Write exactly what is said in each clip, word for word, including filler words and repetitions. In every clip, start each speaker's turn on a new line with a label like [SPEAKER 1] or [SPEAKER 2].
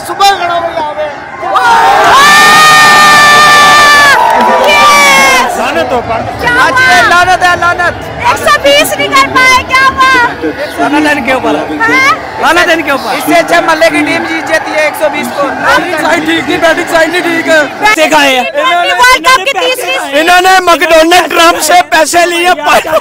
[SPEAKER 1] सुबह खड़ा हो यहाँ पे।
[SPEAKER 2] लानत हो
[SPEAKER 1] लानत है लानत।
[SPEAKER 3] एक सौ बीस नहीं कर पाए, क्या हुआ?
[SPEAKER 2] लानत इनके ऊपर, लानत इनके ऊपर।
[SPEAKER 1] इससे अच्छा मल्ले की टीम जीत जाती है एक सौ बीस को।
[SPEAKER 2] साइड ठीक नहीं, बैटिंग साइड नहीं ठीक है। देखा है
[SPEAKER 3] वर्ल्ड कप की तीसरी
[SPEAKER 2] इन्होंने मैकडोनल्ड ट्रम्प से पैसे लिए, पैसे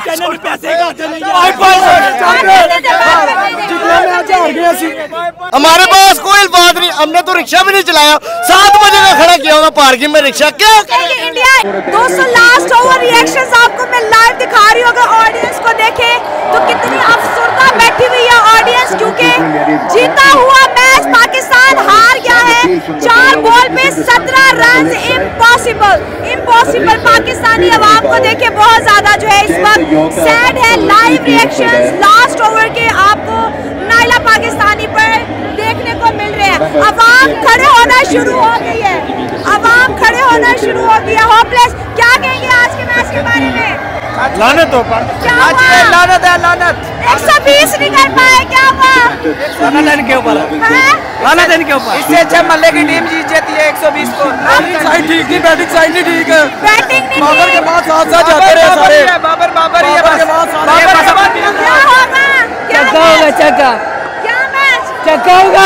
[SPEAKER 1] हमारे पास कोई बात नहीं, हमने तो रिक्शा भी नहीं चलाया, सात बजे का खड़ा किया हुआ पार्किंग में रिक्शा। क्या
[SPEAKER 3] इंडिया दोस्तों लास्ट ओवर रिएक्शंस आपको मैं लाइव दिखा रही हूँ। अगर ऑडियंस को देखे तो कितनी अफसरदा बैठी हुई है ऑडियंस, क्योंकि जीता हुआ मैच पाकिस्तान हार गया है। चार बॉल पे सत्रह रन, इम्पॉसिबल इम्पॉसिबल। पाकिस्तानी अवाम को देखे बहुत ज्यादा जो है इस वक्त सैड है। लाइव रिएक्शंस लास्ट ओवर के आपको नाइला पाकिस्तानी पर देखने को मिल रहे हैं। अवाम खड़े होना शुरू हो गई है, अवाम खड़े होना शुरू हो गया। होपलेस, क्या कहेंगे आज के मैच के बारे में?
[SPEAKER 2] लानत हो
[SPEAKER 1] लानत है लानत।
[SPEAKER 3] एक सौ बीस नहीं कर पाए, क्या हुआ?
[SPEAKER 2] लानत इनके ऊपर, लानत इनके ऊपर।
[SPEAKER 1] इससे अच्छा मल्ले की टीम जीत जाती है एक सौ बीस को।
[SPEAKER 2] साइड ठीक नहीं, बैटिंग साइड नहीं ठीक है।
[SPEAKER 3] बैटिंग नहीं
[SPEAKER 2] बाबर के
[SPEAKER 3] की।
[SPEAKER 2] बाद साथ साथ जाते रहे सारे।
[SPEAKER 1] बाबर बाबर ये
[SPEAKER 2] बाबर
[SPEAKER 1] बस
[SPEAKER 2] के बाद सारे।
[SPEAKER 1] बाबर के बाद
[SPEAKER 3] क्या होगा? क्या
[SPEAKER 2] चक्का होगा,
[SPEAKER 3] मैच?
[SPEAKER 2] चक्का
[SPEAKER 3] क्या मैच?
[SPEAKER 2] चक्का होगा।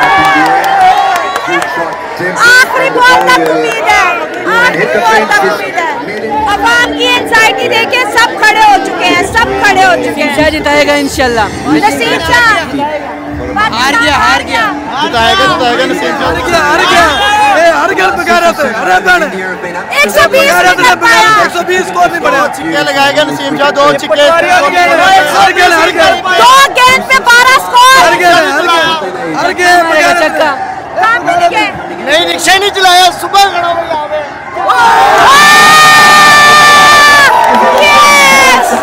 [SPEAKER 3] आखिरी बॉल तक उम्मीद है, आखिरी बॉल तक उम्मीद है। अवाम की एंजाइटी देखे सब खड़े हो चुके हैं, सब खड़े हो चुके हैं।
[SPEAKER 2] जिताएगा इंशाल्लाह।
[SPEAKER 3] नसीम शाह
[SPEAKER 1] हार गया हार गया
[SPEAKER 2] जिताएगा जिताएगा नसीम शाह। हार गया, ए हार गया बगारत है। अरे बन
[SPEAKER 3] एक सौ बीस नहीं कर पाया।
[SPEAKER 2] एक सौ बीस स्कोर नहीं बढ़ा। छिक्के लगाएगा नसीम शाह, दो छिक्के। हार गया हार गया
[SPEAKER 3] दो गेंद पे बारह स्कोर।
[SPEAKER 2] हार गया हार गया हार गया चक्का।
[SPEAKER 3] काम नहीं किए।
[SPEAKER 1] नहीं रिक्शा नहीं चलाया, सुबह खड़ा हो यहाँ पे।
[SPEAKER 3] Yes!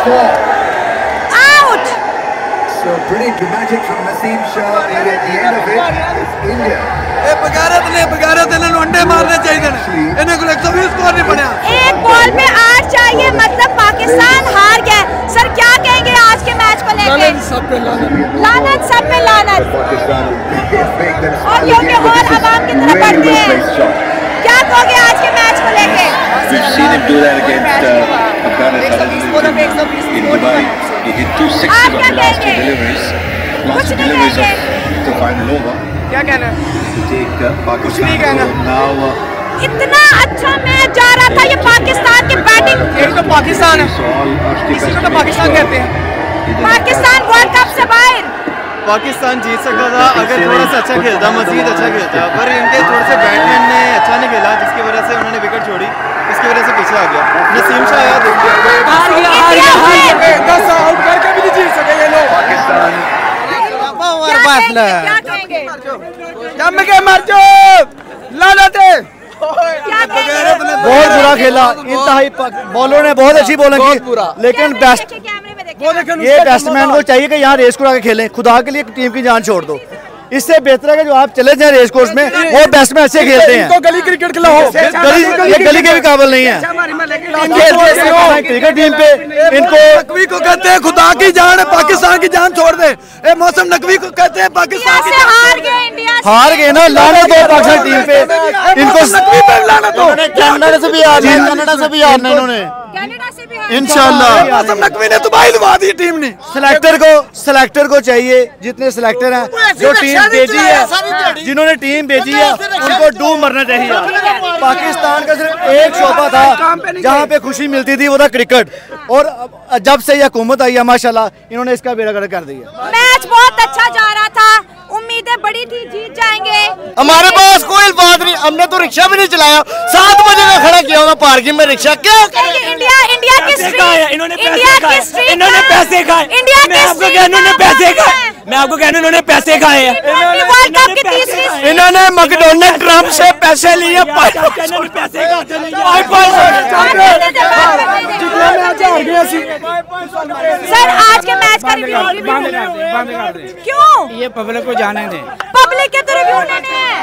[SPEAKER 3] Out!
[SPEAKER 4] So pretty dramatic from Naseem Shah, and at the end of it, it's India.
[SPEAKER 2] ए बगारत ने बगारत ने अंडे मारने चाहिए ने। इन्हें को एक सौ बीस स्कोर नहीं बढ़ा।
[SPEAKER 3] एक बॉल में आठ चाहिए, मतलब पाकिस्तान हार गया। सर क्या कहेंगे आज के मैच को लेके?
[SPEAKER 2] सब पे लानत,
[SPEAKER 3] लानत, सब पे लानत।
[SPEAKER 4] Pakistan is make them
[SPEAKER 3] और क्योंकि और आवाम की तरफ बढ़ते हैं, क्या कहोगे आज के मैच को लेके?
[SPEAKER 5] We've seen him do that against uh, Afghanistan in Dubai. He hit two sixes
[SPEAKER 3] आप
[SPEAKER 5] on
[SPEAKER 3] क्या
[SPEAKER 5] the last two
[SPEAKER 3] कहेंगे?
[SPEAKER 5] deliveries. Last
[SPEAKER 3] कुछ
[SPEAKER 5] two
[SPEAKER 3] नहीं
[SPEAKER 5] deliveries
[SPEAKER 3] कहेंगे।
[SPEAKER 5] of the final over
[SPEAKER 1] क्या कहना
[SPEAKER 5] to take uh, Pakistan
[SPEAKER 1] कहना।
[SPEAKER 5] over. Now uh,
[SPEAKER 3] इतना अच्छा मैच जा रहा था, ये पाकिस्तान की बैटिंग।
[SPEAKER 1] ये तो पाकिस्तान है,
[SPEAKER 5] so all are still
[SPEAKER 1] इसी को तो पाकिस्तान कहते हैं।
[SPEAKER 3] पाकिस्तान वर्ल्ड कप से बाहर।
[SPEAKER 2] पाकिस्तान जीत सकता था अगर थोड़ा सा अच्छा खेलता, मजीद अच्छा खेलता, पर इनके थोड़े से बैट्समैन ने अच्छा नहीं खेला, जिसकी वजह से उन्होंने विकेट छोड़ी, इसकी वजह से पीछे आ गया। नसीम शाह आया, देखिए हार गया हार गया हार गया। दस आउट करके भी नहीं जीत सके ये लोग।
[SPEAKER 5] Pakistan
[SPEAKER 3] क्या कहेंगे? क्या कहेंगे?
[SPEAKER 1] जम के मर जाओ, लानत है।
[SPEAKER 3] क्या कहेंगे?
[SPEAKER 2] बहुत बुरा खेला, इंतहाई बॉलर ने बहुत अच्छी बॉलिंग की, लेकिन बेस्ट
[SPEAKER 3] देखिए कैमरे में देखिए।
[SPEAKER 2] ये बैट्समैन को चाहिए कि यहाँ रेस को आके खेलें, खुदा के लिए टीम की जान छोड़ दो। इससे बेहतर है कि जो आप चले जाएं रेस कोर्स में, वो बैट्समैन अच्छे खेलते हैं। तो गली क्रिकेट खिलाओ, गली ये गली के भी काबिल नहीं है क्रिकेट टीम पे। इनको नकवी को कहते हैं खुदा की जान, पाकिस्तान की जान छोड़ दे। ए मौसम नकवी को कहते हैं पाकिस्तान की
[SPEAKER 3] से हार गए इंडिया से।
[SPEAKER 2] हार गए ना, लानत है पाकिस्तान टीम पे। इनको नकवी पे लानत हो। कनाडा से भी हारना, कनाडा से भी हारना इन्होंने
[SPEAKER 3] कनाडा से भी हार
[SPEAKER 2] इंशाल्लाह। मौसम नकवी ने तबाही लगा दी टीम ने। सिलेक्टर को सिलेक्टर को चाहिए, जितने सिलेक्टर हैं जो टीम भेजी है, जिन्होंने टीम भेजी है, उनको डूब मरना चाहिए। पाकिस्तान का सिर्फ एक शोबा था जहाँ पे खुशी मिलती थी, वो था क्रिकेट। और जब से ये हुकूमत आई है माशाल्लाह, इन्होंने इसका बेड़ा गर्क कर दिया।
[SPEAKER 3] मैच बहुत अच्छा जा रहा था, उम्मीदें बड़ी थी जीत जाएंगे।
[SPEAKER 1] हमारे पास कोई बात नहीं, हमने तो रिक्शा भी नहीं चलाया, सात बजे का खड़ा किया हुआ पार्किंग में रिक्शा। क्या
[SPEAKER 3] इंडिया इंडिया की स्ट्रीक,
[SPEAKER 2] इन्होंने
[SPEAKER 3] इंडिया की स्ट्रीक,
[SPEAKER 2] इन्होंने पैसे खाए।
[SPEAKER 3] इंडिया
[SPEAKER 2] मैं आपको कहूं इन्होंने पैसे खाए, मैं आपको कहूं इन्होंने पैसे खाए हैं।
[SPEAKER 3] वर्ल्ड कप की तीसरी।
[SPEAKER 2] इन्होंने मैकडोनल्ड ट्रम्प से पैसे लिए, पैसे
[SPEAKER 3] सर आज के मैच का रिव्यू क्यों?
[SPEAKER 6] ये पब्लिक को जाने दें।
[SPEAKER 3] पब्लिक के तो रिव्यू लेने हैं।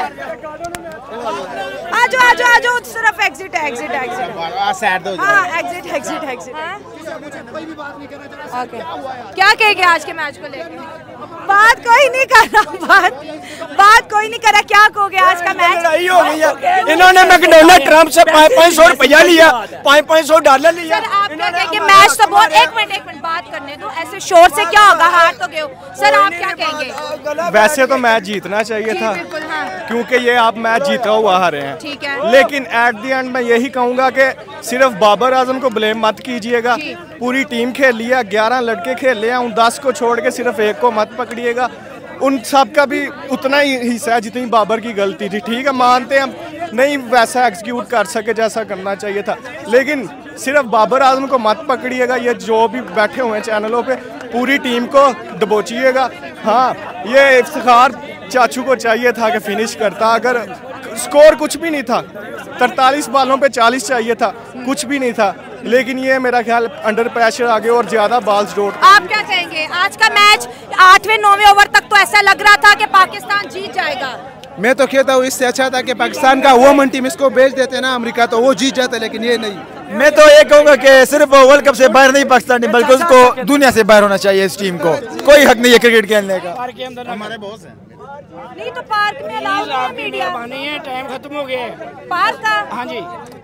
[SPEAKER 3] आजो आजो आजो, सिर्फ एग्जिट है, एग्जिट है, एग्जिट। हाँ एग्जिट एग्जिट एग्जिट। ओके, क्या कहेंगे आज के मैच को लेकर? बात कोई नहीं कर रहा, बात बात कोई नहीं कर रहा। क्या कहोगे आज का मैच?
[SPEAKER 6] लड़ाई हो गई है, इन्होंने मैकडोनल्ड ट्रम्प से पाँच पाँच सौ रुपया लिया, पाँच पाँच सौ डॉलर लिया।
[SPEAKER 3] सर आप क्या कहेंगे? मैच तो बहुत, एक मिनट एक मिनट बात करने दो, ऐसे शोर से क्या होगा, हार तो गए हो। सर आप क्या कहेंगे?
[SPEAKER 6] वैसे तो मैच जीतना चाहिए था, क्योंकि ये आप मैच जीता हुआ हारे हैं,
[SPEAKER 3] ठीक है।
[SPEAKER 6] लेकिन एट द एंड मैं यही कहूँगा कि सिर्फ बाबर आजम को ब्लेम मत कीजिएगा। पूरी टीम खेल लिया, ग्यारह लड़के खेल लिया, उन दस को छोड़ के सिर्फ एक को मत पकड़िएगा। उन सब का भी उतना ही हिस्सा है जितनी बाबर की गलती थी। ठीक है, मानते हैं हम नहीं वैसा एग्जीक्यूट कर सके जैसा करना चाहिए था, लेकिन सिर्फ बाबर आजम को मत पकड़िएगा। ये जो भी बैठे हुए हैं चैनलों पे, पूरी टीम को दबोचिएगा। हाँ, ये इफ्तिखार चाचू को चाहिए था कि फिनिश करता, अगर स्कोर कुछ भी नहीं था, तरतालीस बालों पे चालीस चाहिए था, कुछ भी नहीं था, लेकिन ये मेरा ख्याल अंडर प्रेशर आ गए और ज्यादा बॉल्स डोट।
[SPEAKER 3] आप क्या कहेंगे? आज का मैच आठवें नौवें ओवर तक तो ऐसा लग रहा था कि पाकिस्तान जीत जाएगा।
[SPEAKER 7] मैं तो कहता हूँ इससे अच्छा था कि पाकिस्तान का वुमेन टीम इसको भेज देते ना अमेरिका, तो वो जीत जाता, लेकिन ये नहीं।
[SPEAKER 2] मैं तो ये कहूँगा कि सिर्फ वर्ल्ड कप से बाहर नहीं पाकिस्तान, बल्कि उसको दुनिया से बाहर होना चाहिए। इस टीम को कोई हक नहीं है क्रिकेट खेलने का।
[SPEAKER 7] हमारे बॉस हैं
[SPEAKER 3] नहीं तो पार्क में अलाउ नहीं है मीडिया।
[SPEAKER 8] है, टाइम खत्म हो गया है
[SPEAKER 3] पार्क का।
[SPEAKER 8] हाँ जी,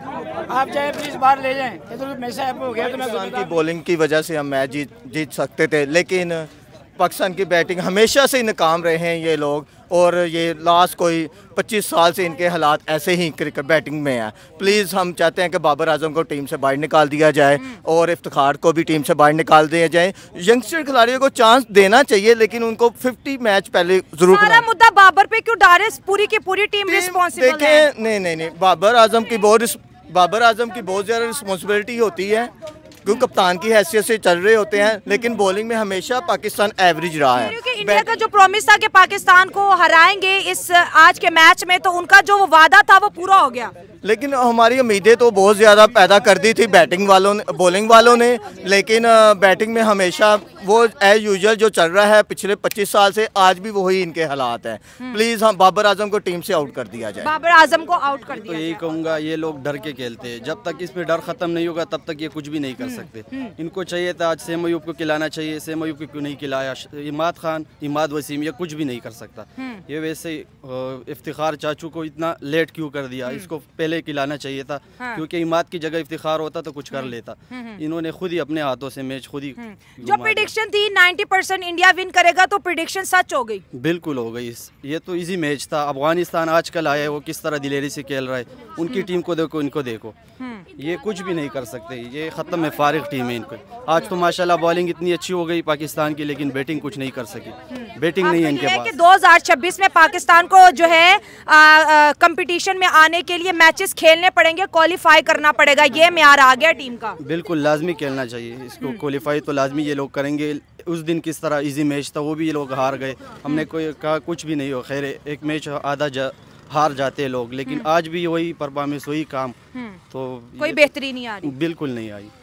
[SPEAKER 8] आप चाहे प्लीज बाहर ले जाएं। ये तो मैसेज हो गया तो
[SPEAKER 1] पाकिस्तान की बॉलिंग की वजह से हम मैच जीत जीत सकते थे, लेकिन पाकिस्तान की बैटिंग हमेशा से नाकाम रहे हैं ये लोग, और ये लास्ट कोई पच्चीस साल से इनके हालात ऐसे ही क्रिकेट बैटिंग में है। प्लीज़ हम चाहते हैं कि बाबर आजम को टीम से बाहर निकाल दिया जाए और इफ्तिखार को भी टीम से बाहर निकाल दिया जाए। यंगस्टर खिलाड़ियों को चांस देना चाहिए, लेकिन उनको पचास मैच पहले जरूर।
[SPEAKER 3] सारा मुद्दा बाबर पे क्यों डाले? पूरी की पूरी टीम रिस्पॉन्सिबल है।
[SPEAKER 1] देखें, नहीं नहीं नहीं बाबर आजम की बहुत बाबर आजम की बहुत ज़्यादा रिस्पॉन्सिबिलिटी होती है, क्योंकि कप्तान की हैसियत से चल रहे होते हैं, लेकिन बॉलिंग में हमेशा पाकिस्तान एवरेज रहा है।
[SPEAKER 3] क्योंकि इंडिया का जो प्रॉमिस था कि पाकिस्तान को हराएंगे इस आज के मैच में, तो उनका जो वो वादा था वो पूरा हो गया।
[SPEAKER 1] लेकिन हमारी उम्मीदें तो बहुत ज़्यादा पैदा कर दी थी बैटिंग वालों ने, बॉलिंग वालों ने, लेकिन बैटिंग में हमेशा वो एज यूजुअल जो चल रहा है पिछले पच्चीस साल से, आज भी वही इनके हालात हैं। प्लीज़ हम बाबर आजम को टीम से आउट कर दिया जाए।
[SPEAKER 3] बाबर आजम को आउट कर दिया
[SPEAKER 9] तो यही कहूँगा, ये लोग डर के खेलते हैं, जब तक इसमें डर खत्म नहीं होगा तब तक ये कुछ भी नहीं कर सकते। इनको चाहिए था आज सेम अयूब को खिलाना चाहिए, सेम अयूब को क्यों नहीं खिलाया? इमाद खान, इमाद वसीम, ये कुछ भी नहीं कर सकता। ये वैसे इफ्तिखार चाचू को इतना लेट क्यों कर दिया? इसको पहले खिलाना चाहिए था, क्योंकि इमाद की जगह इफ्तिखार होता तो कुछ कर लेता। इन्होंने खुद ही अपने हाथों से मैच खुद ही।
[SPEAKER 3] जो प्रेडिक्शन थी नब्बे परसेंट इंडिया विन करेगा, तो प्रेडिक्शन सच हो गई।
[SPEAKER 9] बिल्कुल हो गई। ये तो इजी मैच था। अफगानिस्तान आजकल आया है, वो किस तरह दिलेरी से खेल रहा है, उनकी टीम को देखो, इनको देखो, ये कुछ भी नहीं कर सकते। ये खत्म है, फारिग टीम है इनको। आज तो माशाल्लाह बॉलिंग इतनी अच्छी हो गई पाकिस्तान की, लेकिन बैटिंग कुछ नहीं कर सकी। बैटिंग नहीं है इनके पास।
[SPEAKER 3] दो हज़ार छब्बीस में पाकिस्तान को जो है कंपटीशन में आने के लिए मैचेस खेलने पड़ेंगे, क्वालिफाई करना पड़ेगा, ये म्यार आ गया टीम का।
[SPEAKER 9] बिल्कुल लाजमी खेलना चाहिए इसको, क्वालिफाई तो लाजमी ये लोग करेंगे। उस दिन किस तरह इजी मैच था, वो भी ये लोग हार गए। हमने कोई कहा कुछ भी नहीं हो, खैर एक मैच आधा जा, हार जाते हैं लोग, लेकिन आज भी वही परफॉर्मेंस, वही काम, तो
[SPEAKER 3] कोई बेहतरी नहीं आ रही।
[SPEAKER 9] बिल्कुल नहीं आई।